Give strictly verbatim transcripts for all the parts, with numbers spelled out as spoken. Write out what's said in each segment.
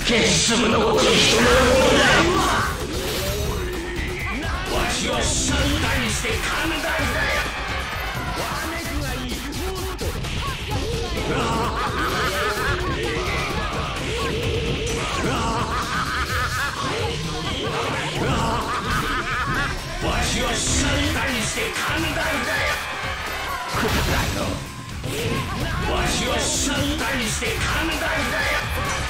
決済のことに人の思いだ。わしはシャッターにして寛大だよ。わしはシャッターにして寛大だよ。くだらんの。わしはシャッターにして寛大だよ。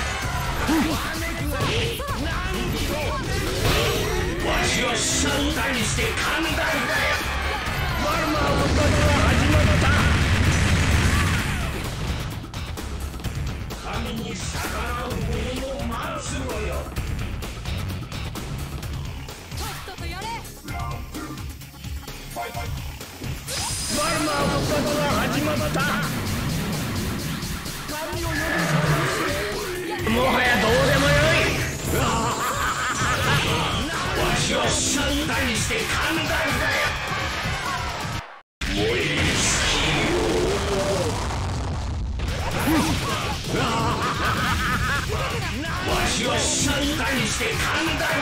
わしはシャッターにして寛大だよ。ワルマーのことは始まった。神に逆らう者を慢すろよ。 とっととやれ。 ワルマーのことは始まった。神を呼ぶ。もはやどうでもよい。わしはシャッターにして寛大だよ。燃え尽きよ。わしはシャッターにして寛大だよ。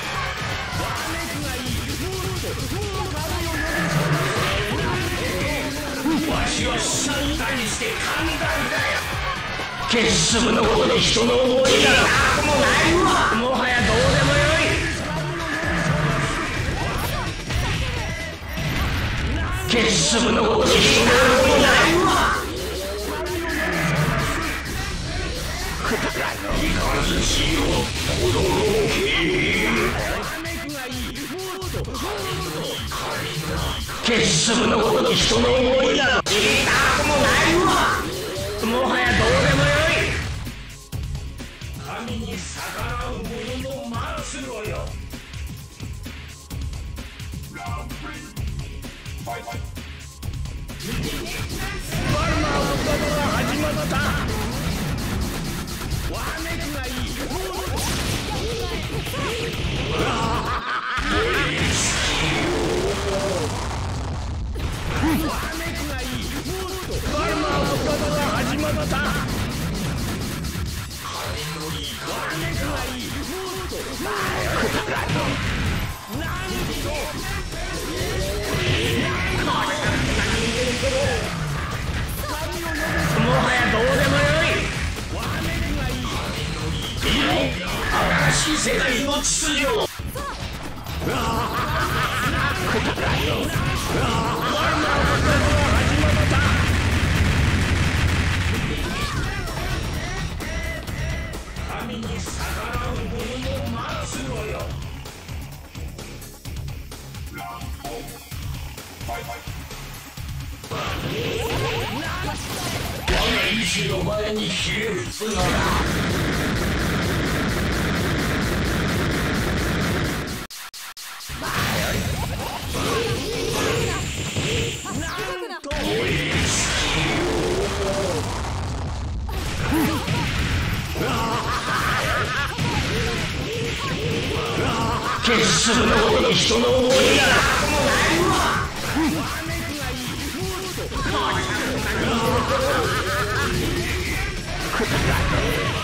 わしはシャッターにして寛大だよ。決済のことで人の思いならもうないわ。もはやどうでもよい。決済のことで人の思いならくだらんの。いかずしよ子供をけ。決済のことで人の思いならもうないわ。もはやどうでもよい。神に逆らう者を慢すろよ。ワルマーのことが始まった。わめくがいい。わめくがいい。ワルマーのことが始まった。わめくがいい。くだらんの。もはやどうでもよい。新しい世界の秩序を。くだらんの。ワルマーのことが始まった。神に逆らう者を慢すろよ。我が意志の前にひれ伏すなら。なんと燃え尽きよ。決済のことで人の思いならもうないわ。くだらんの。